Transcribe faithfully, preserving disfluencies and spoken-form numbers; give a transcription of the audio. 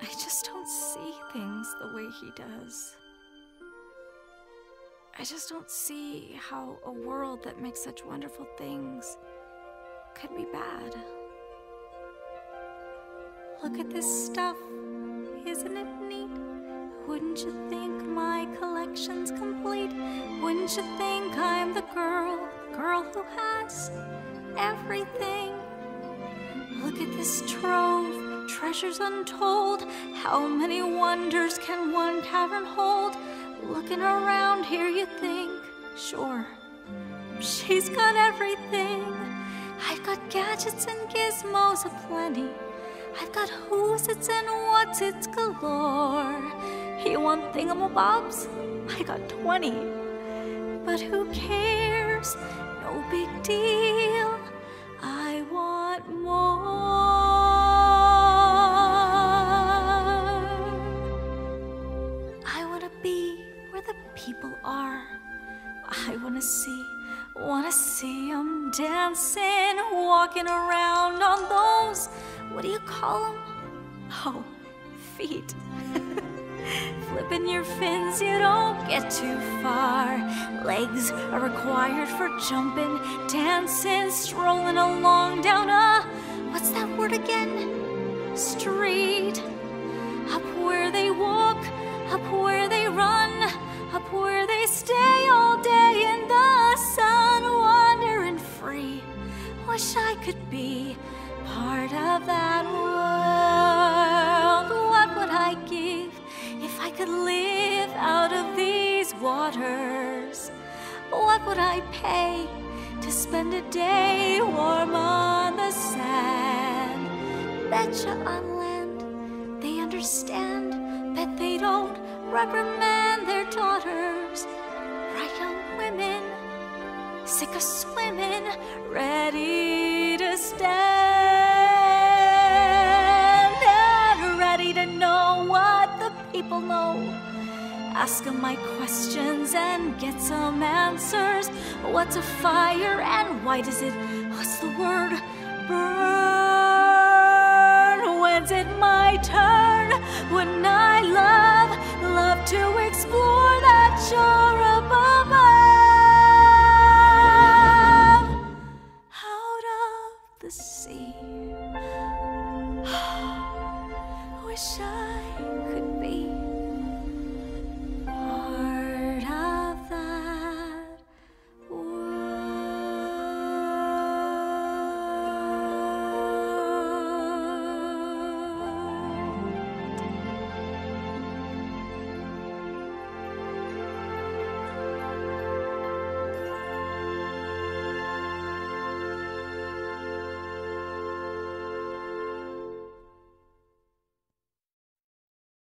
just don't see things the way he does. I just don't see how a world that makes such wonderful things could be bad. Look at this stuff. Isn't it neat? Wouldn't you think my collection's complete? Wouldn't you think I'm the girl, girl who has everything? Look at this trove, treasures untold. How many wonders can one cavern hold? Looking around here you think, sure, she's got everything. I've got gadgets and gizmos aplenty. I've got who's its and what's its galore. You want thingamabobs? I got twenty. But who cares? No big deal. I want more. I want to be where the people are. I want to see, want to see them dancing, walking around on those, what do you call them? Oh, feet. Flipping your fins, you don't get too far. Legs are required for jumping, dancing, strolling along down a, what's that word again? Street. Up where they walk, up where they run, up where they stay all day in the sun, wandering free. Wish I could be part of that world. What would I give if I could live out of these waters? What would I pay to spend a day warm on the sand? Betcha on land they understand, bet they don't reprimand their daughters. Bright young women, sick of swimming, ready to stand and ready to know what the people know. Ask them my questions and get some answers. What's a fire and why does it, what's the word, burn? When's it my turn? Wouldn't I love, love to explore that shore